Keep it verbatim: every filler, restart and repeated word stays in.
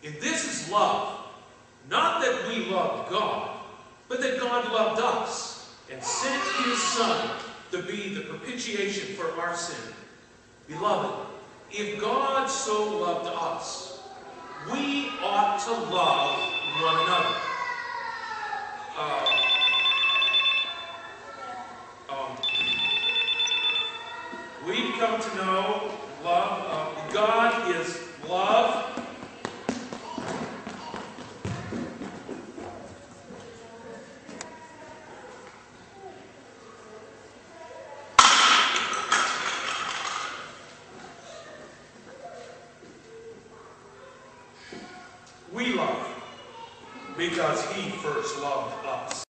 And this is love. Not that we loved God, but that God loved us and sent His Son to be the propitiation for our sin. Beloved, if God so loved us, we ought to love one another. Uh, um, we've come to know love. Uh, God is love. We love because He first loved us.